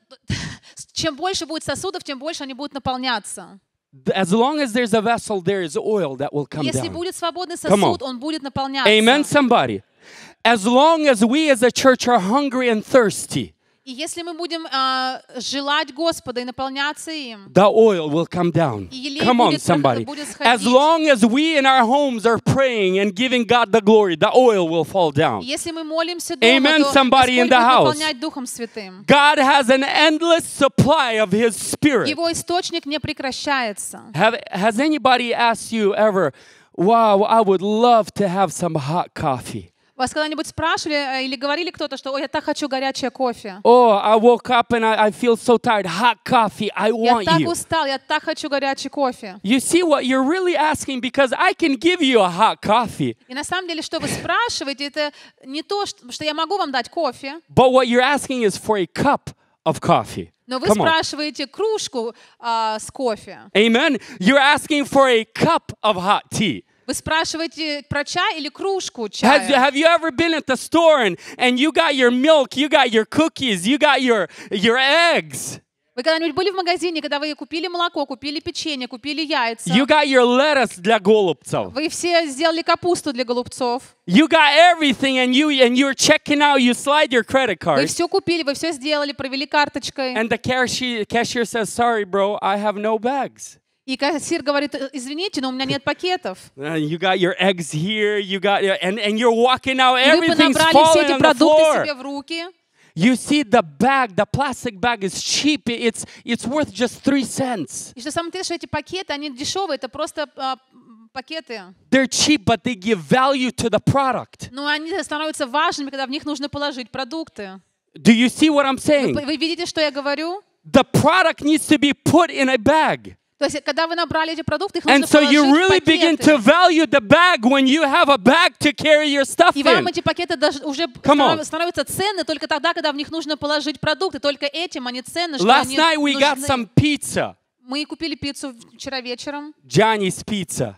чем больше будет сосудов, тем больше они будут наполняться. as long as there's a vessel, there is oil that will come Если down. будет свободный Come on. сосуд, он будет наполняться. Amen, somebody. As long as we as a church are hungry and thirsty, И если мы будем а, желать Господа и наполняться им, the oil will come down. И елей Come on, будет somebody. проход- будет As сходить. long as we in our homes are praying and giving God the glory, the oil will fall down. если мы молимся дома, Amen, то somebody in Господь the будет house. наполнять Духом Святым. God has an endless supply of His Spirit. Его источник не прекращается. Have, has anybody asked you ever, wow, I would love to have some hot coffee? Вас когда-нибудь спрашивали э, или говорили кто-то, что «Ой, я так хочу горячее кофе». Oh, I woke up and I, I feel so tired. Hot coffee, I Я want так you. устал, я так хочу горячий кофе. You see what you're really asking, because I can give you a hot coffee, И на самом деле, что вы спрашиваете, это не то, что что я могу вам дать кофе, but what you're asking is for a cup of coffee. но вы Come on. спрашиваете кружку а, с кофе. Amen. You're asking for a cup of hot tea. Вы спрашиваете про чай или кружку Has, чая. have you ever been at the store and, and you got your milk, you got your cookies, you got your, your eggs, Вы когда-нибудь были в магазине, когда вы купили молоко, купили печенье, купили яйца, you got your lettuce для голубцов, вы все сделали капусту для голубцов, you got everything, and you and you're checking out, you slide your credit вы card, все купили, вы все сделали, провели карточкой. and the cashier, cashier says, sorry, bro, I have no bags. И кассир говорит: извините, но у меня нет пакетов. Uh, you got your eggs here, you got, your, and, and you're walking out, И вы everything's понабрали все falling эти on the продукты floor. себе в руки. You see the bag, the plastic bag is cheap. It's, it's worth just three cents. И что самое интересное, что эти пакеты, они дешевые, это просто а, пакеты. They're cheap, but they give value to the product. Но они становятся важными, когда в них нужно положить продукты. Do you see what I'm saying? Вы, вы видите, что я говорю? The product needs to be put in a bag. То есть, когда вы набрали эти продукты, их нужно And so положить you в really begin to пакеты. value the bag when you have a bag to carry your stuff И вам in. эти пакеты даже уже Come on. станов- становятся ценны только тогда, когда в них нужно положить продукты. Только этим они ценны, что Last они night we got нужны. some pizza. Мы купили пиццу вчера вечером. Johnny's Pizza.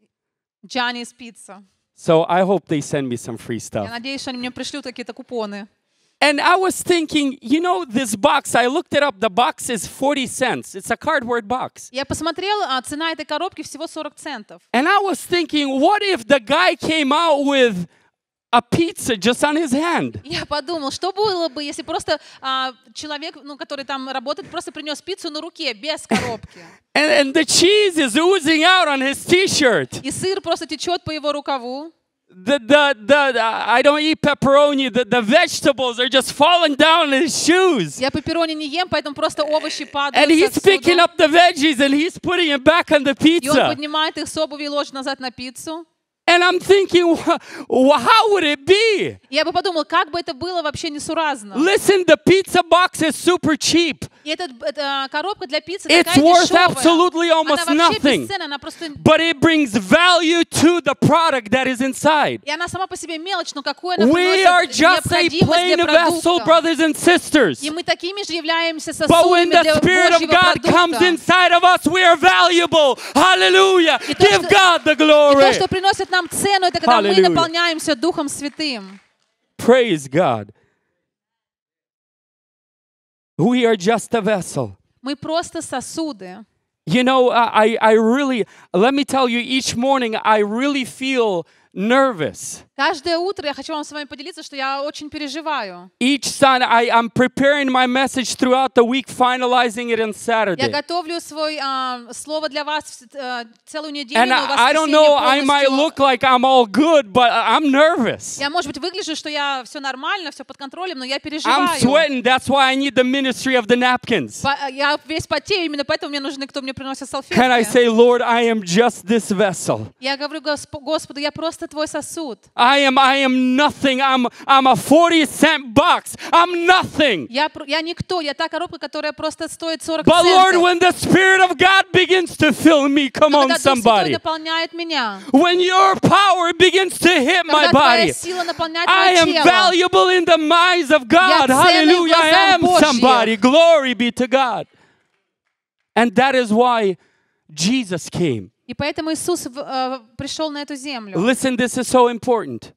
Johnny's Pizza. So I hope they send me some free Я stuff. надеюсь, что они мне пришлют какие-то купоны. And I was thinking, you know, this box, I looked it up, the box is forty cents. It's a cardboard box. Я посмотрела, а цена этой коробки всего сорок центов. And I was thinking, what if the guy came out with a pizza just on his hand. Я подумал, что было бы, если просто а, человек, ну, который там работает, просто принес пиццу на руке, без коробки. And, and the cheese is oozing out on his t-shirt. И сыр просто течет по его рукаву. The, the, the, the, I don't eat pepperoni. The, the vegetables are just falling down in his shoes. Я пепперони не ем, поэтому просто овощи падают And he's отсюда. picking up the veggies and he's putting it back on the И он pizza. поднимает их с обуви и ложит назад на пиццу. And I'm thinking, wh- how would it be? Я бы подумал, как бы это было вообще несуразно. Listen, the pizza box is super cheap. И этот, эта коробка для пиццы It's такая worth дешевая. absolutely almost Она вообще nothing. бесценна, она просто... But it brings value to the product that is inside. И она сама по себе мелочь, но какую она We are приносит just a необходимость plain для vessel, продукта. brothers and sisters. И мы такими же являемся But when сосудами the для Spirit of Божьего God comes продукта. inside of us, we are valuable. Hallelujah. И то, Give что- God the И то, glory. что приносит нам цену, это когда мы Hallelujah. наполняемся Духом Святым. Praise God. We are just a vessel. Мы просто сосуды. You know, I, I really, let me tell you, each morning I really feel nervous. Каждое утро я хочу вам с вами поделиться, что я очень переживаю. Each Sunday, I, I'm preparing my message throughout the week, finalizing it on Я Saturday. готовлю свое слово для вас э, целую неделю, And но в I, I don't воскресенье know, I might полностью- look like I'm all good, but I'm nervous. Я, может быть, выгляжу, что я все нормально, все под контролем, но я I'm переживаю. sweating. That's why I need the ministry of the napkins. По- Я весь потею, именно поэтому мне нужны, кто мне приносит Can I салфетки. say, Lord, I am just this vessel. Я говорю Госп- Господу, я просто твой сосуд. I am, I am nothing. I'm, I'm a forty cent box. I'm nothing. Я, про- я никто, я та коробка, которая просто стоит сорок But Lord, центов. when the Spirit of God begins to fill me, come Но on, когда Дух Святой somebody. наполняет меня, When your power begins to hit my когда твоя body, сила наполняет I мое am тело, valuable in the minds of God. ценный в Hallelujah. I глазах am Божьих. somebody. Glory be to God. And that is why Jesus came. и поэтому Иисус в- э, пришел на эту землю. Listen, this is so important.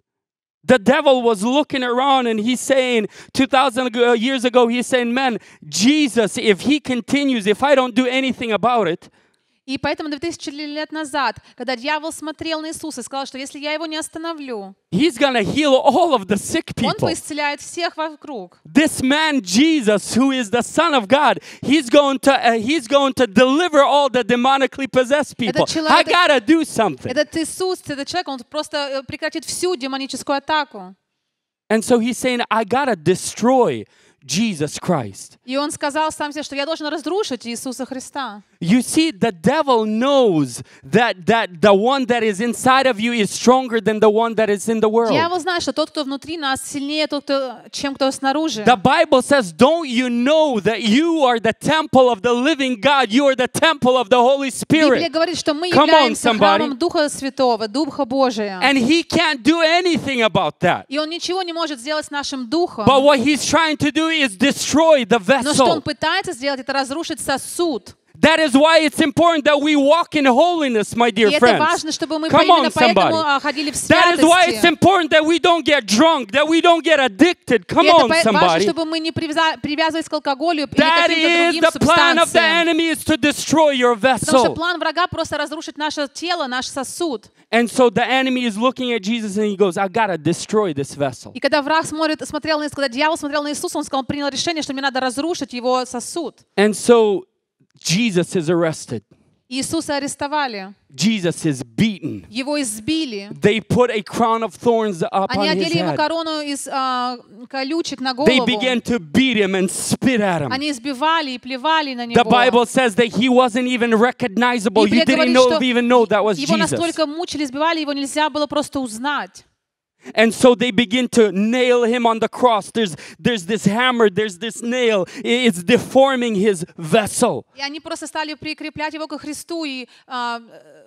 The devil was looking around and he's saying, two thousand ago- years ago, he's saying, man, Jesus, if he continues, if I don't do anything about it, И поэтому две тысячи лет назад, когда дьявол смотрел на Иисуса и сказал, что если я его не остановлю, he's going to heal all of the sick он people. поисцеляет всех вокруг. This man Jesus, who is the Son of God, he's going to uh, he's going to deliver all the demonically possessed people. человек- I gotta do something. Этот Иисус, этот человек, он просто э, прекратит всю демоническую атаку. And so he's saying, I gotta destroy Jesus Christ. И он сказал сам себе, что я должен разрушить Иисуса Христа. You see, the devil knows that that the one that is inside of you is stronger than the one that is in the world. Дьявол знает, что тот, кто внутри нас, сильнее тот, кто, чем кто снаружи. The Bible says, don't you know that you are the temple of the living God? You are the temple of the Holy Библия Spirit. говорит, что мы Come on, являемся somebody. храмом Духа Святого, Духа Божия. And he can't do anything about that. И он ничего не может сделать с нашим духом. But what he's trying to do is destroy the Но что он vessel. пытается сделать, это разрушить сосуд. That is why it's important that we walk in holiness, my И dear это friends. важно, чтобы мы Come именно on, поэтому somebody. а, ходили в That is why it's святости. important that we don't get drunk, that we don't get addicted. И Come это on, по- важно, somebody. чтобы мы не привяза- привязывались к алкоголю или That каким-то is другим the plan of the субстанциям. enemy is to destroy your Потому что vessel. план врага просто разрушить наше тело, наш сосуд. And so the enemy is looking at Jesus and he goes, I gotta destroy this vessel. И когда враг смотрит, смотрел на Иисуса, когда дьявол смотрел на Иисуса, он сказал, он принял решение, что мне надо разрушить его сосуд. And so Jesus is arrested. Иисуса арестовали, Jesus is beaten. его избили. They put a crown of thorns up Они on his одели ему head. корону из а, колючек на They голову. began to beat him and spit at him. Они избивали и плевали на The него. Bible says that he wasn't even recognizable. You Библия didn't говорит, know, что even know that was его Jesus. настолько мучили, избивали, его нельзя было просто узнать. And so they begin to nail him on the cross. There's, there's this hammer, there's this nail. I- It's deforming his vessel. И они просто стали прикреплять его ко Христу и, а,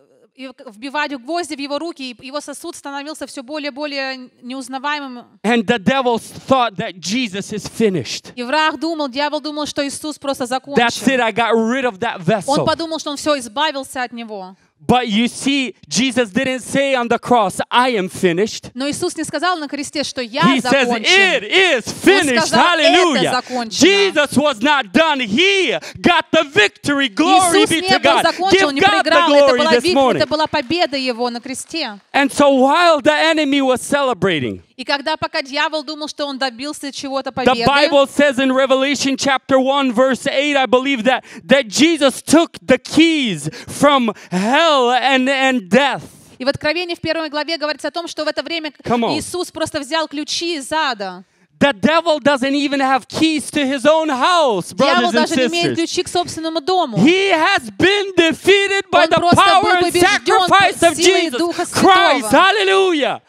и вбивать гвозди в его руки, и его сосуд становился все более и более неузнаваемым. And the devil thought that Jesus is finished. И враг думал, дьявол думал, что Иисус просто That's it, закончил. I got rid of that Он vessel. подумал, что он все, избавился от него. But you see, Jesus didn't say on the cross, I am finished. Но Иисус не сказал на кресте, что я He says, закончен. it is finished. сказал, «Это Hallelujah. закончено». Jesus was not done. He got the victory. Glory Иисус be не to был God. закончен, он Give не God the проиграл. Это glory была, this вик- morning. это была победа Его на кресте. And so while the enemy was celebrating, И когда пока дьявол думал, что он добился чего-то the победы, Bible says in Revelation chapter one, verse eight, I believe that, that Jesus took the keys from hell and, and death. и в Откровении в первой главе говорится о том, что в это время Come on. Иисус просто взял ключи из ада. The devil doesn't even have keys to his own house, Дьявол brothers and даже не имеет sisters. ключи к собственному дому. He has been defeated by Он the просто power был and побежден sacrifice of силой Jesus Духа Christ. Святого. Hallelujah.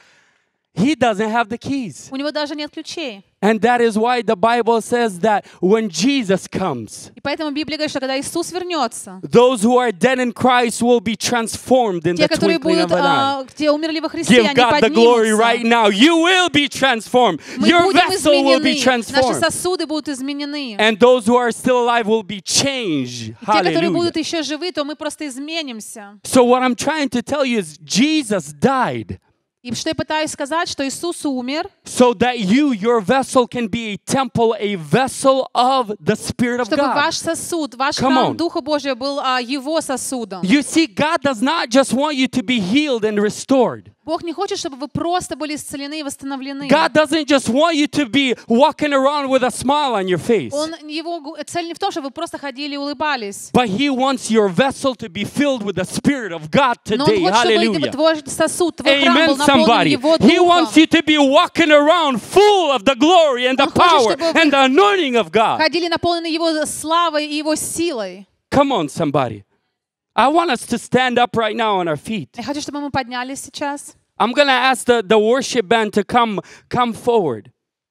He doesn't have the keys. У него даже нет ключей. And that is why the Bible says that when Jesus comes, И поэтому Библия говорит, что когда Иисус вернется, those who are dead in Christ will be transformed in те, the которые twinkling будут, of an eye. а, те умерли во Христе, Give они God the glory right поднимутся. now. You will be transformed. Мы Your будем vessel will be изменены. Наши transformed. сосуды будут изменены. And those who are still alive will be changed. И те, которые Hallelujah. будут еще живы, то мы просто изменимся. So what I'm trying to tell you is Jesus died И что я пытаюсь сказать, что Иисус умер, so that you, your vessel, can be a temple, a vessel of the Spirit of чтобы God. ваш сосуд, ваш Come храм on. Духа Божьего был а, Его сосудом. You see, God does not just want you to be healed and restored. Бог не хочет, чтобы вы просто были исцелены и восстановлены. God doesn't just want you to be walking around with a smile on your face. Он, его гу- цель не в том, чтобы вы просто ходили и улыбались. But He wants your vessel to be filled with the Spirit of God Но Он today. хочет, чтобы Hallelujah. твой сосуд, твой храм Amen, был наполнен somebody. Его He wants Духом. you to be walking around full of the glory and the Он хочет, power чтобы вы and the anointing of God. Ходили наполнены Его славой и Его силой. Come on, somebody. I want us to stand up right now on our feet. Я хочу, чтобы мы поднялись сейчас. I'm going to ask the, the worship band to come, come forward.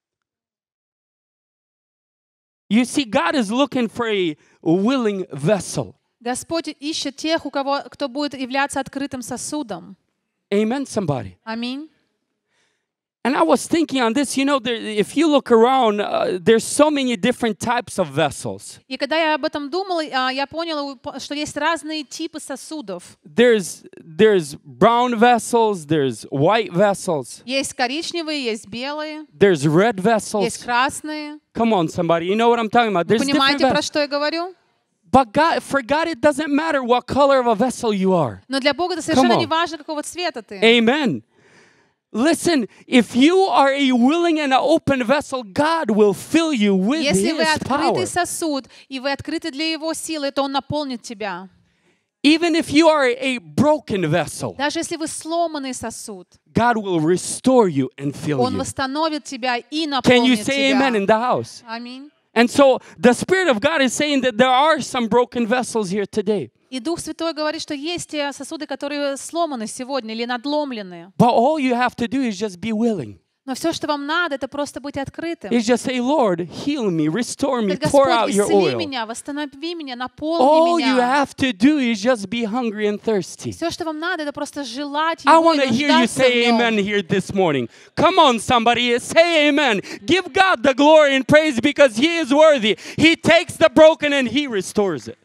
You see, God is looking for a willing vessel. Господь ищет тех, у кого, кто будет являться открытым сосудом. Amen, somebody. Аминь. And I was thinking on this, you know, there, if you look around, uh, there's so many different types of vessels. И когда я об этом думала, а, я поняла, что есть разные типы сосудов. There's, there's brown vessels, there's white vessels, Есть коричневые, есть белые, there's red есть vessels. красные. Come on, somebody, you know what I'm talking about. Вы There's different понимаете, про vessels. что я говорю? But God, for God, it doesn't matter what color of a vessel you are. Но для Бога это совершенно on. не важно, какого цвета ты. Amen. Listen, if you are a willing and an open vessel, God will fill you with Если вы His power. открытый сосуд, и вы открыты для Его силы, то Он наполнит тебя. Even if you are a broken vessel, Даже если вы сломанный сосуд, God will restore you and fill Он you. восстановит тебя и Can you наполнит say amen in тебя. the house? Аминь. And so the Spirit of God is saying that there are some broken vessels here today. И Дух Святой говорит, что есть те сосуды, которые сломаны сегодня или надломлены. But all you have to do is just be willing. Но все, что вам надо, это просто быть открытым. Is just say, Lord, heal me, restore me, Сказать, pour Господь, out your исцели oil. меня, восстанови меня, All наполни you меня. have to do is just be hungry and thirsty. Все, что вам надо, это просто желать I Его want и to hear you нуждаться в say amen Нем. here this morning. Come on, somebody, say amen. Give God the glory and praise because He is worthy. He takes the broken and He restores it.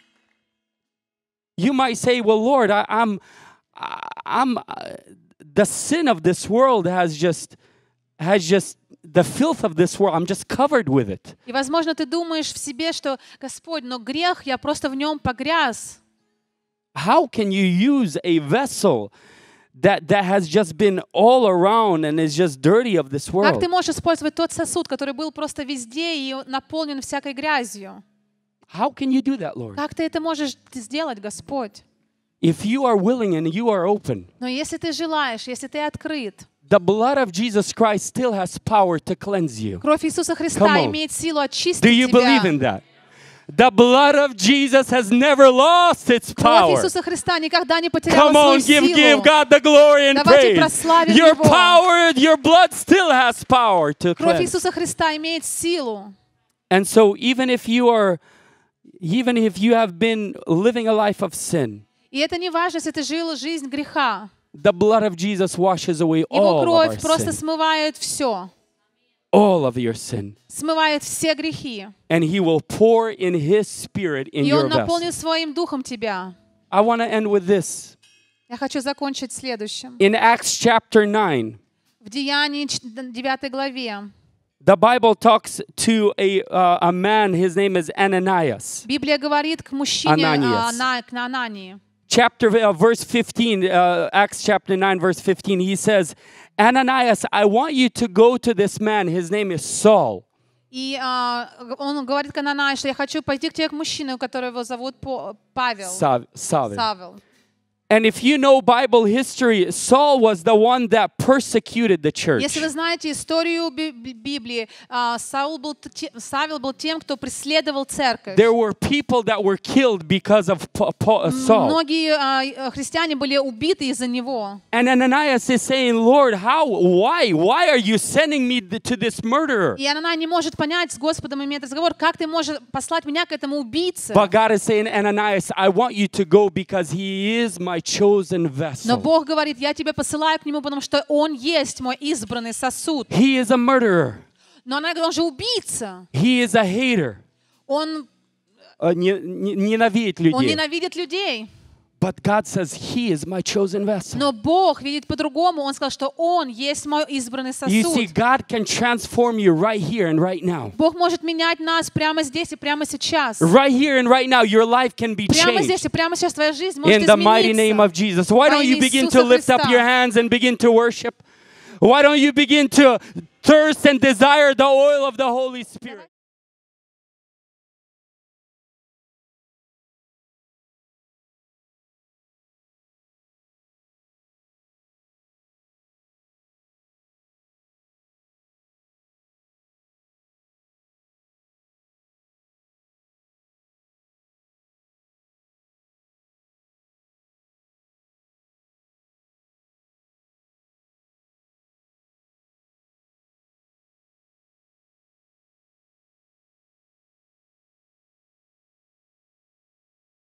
You might say, well, Lord, I, I'm, I, I'm, uh, the sin of this world has just, has just, the filth of this world, I'm just covered with it. И, возможно, ты думаешь в себе, что, Господь, но грех, я просто в нем погряз. How can you use a vessel that, that has just been all around and is just dirty of this Как world? ты можешь использовать тот сосуд, который был просто везде и наполнен всякой грязью? How can you do that, Lord? Как ты это можешь сделать, Господь? If you are willing and you are open, Но если ты желаешь, если ты открыт, the blood of Jesus Christ still has power to cleanse you. кровь Иисуса Come Христа on. имеет силу очистить Do you believe in тебя. that? The blood of Jesus has never lost its Кровь power. Иисуса Христа никогда не потеряла Come on, свою give, give силу. God the glory and Давайте praise. прославим Your Его. power, your blood still has power to Кровь cleanse. Иисуса Христа имеет силу. And so even if you are, even if you have been living a life of sin, И это не важно, если ты жил жизнь греха. the blood of Jesus washes away Его all of our кровь просто sin, смывает все. all of your sin. Смывает все грехи. And He will pour in His Spirit in И your Он vessel. наполнит своим духом тебя. I want to end with this. Я хочу закончить следующим. In Acts chapter nine, В Деянии ч- девятой главе the Bible talks to a, uh, a man, his name is Ananias. Библия говорит к мужчине, Ананиас. а, на- к Анании. Chapter, uh, verse fifteen, uh, Acts chapter nine, verse fifteen, he says, Ananias, I want you to go to this man, his name is Saul. И а, он говорит к Анании, что я хочу пойти к тебе, к мужчине, которого зовут По- Павел. Sav- Saul. Савел. And if you know Bible history, Saul was the one that persecuted the church. Если вы знаете историю Би- Би- Библии, а, Саул был, те- Савел был тем, кто преследовал церковь. There were people that were killed because of Pa- Pa- uh, Saul. Многие а, христиане были убиты из-за него. And Ananias is saying, Lord, how, why, why are you sending me th- to this murderer? И она не может понять, с Господом имеет разговор, как ты можешь послать меня к этому убийце. But God is saying, Ananias, I want you to go because he is my chosen Но vessel. Бог говорит, я тебя посылаю к нему, потому что он есть мой избранный сосуд. He is a murderer. Но она говорит, он же убийца. He is a hater. Он, Uh, не- не- ненавидит он людей. ненавидит людей. But God says, he is my chosen vessel. Но Бог видит по-другому. Он сказал, что он есть мой избранный You see, сосуд. God can transform you right here and right now. Бог может менять нас прямо здесь и прямо сейчас. Right here and right now, your life can be Прямо changed. здесь и прямо сейчас твоя жизнь может In the mighty name of измениться. Jesus. Why Во don't you имя begin Иисуса to lift up Христа. your hands and begin to worship? Why don't you begin to thirst and desire the oil of the Holy Spirit?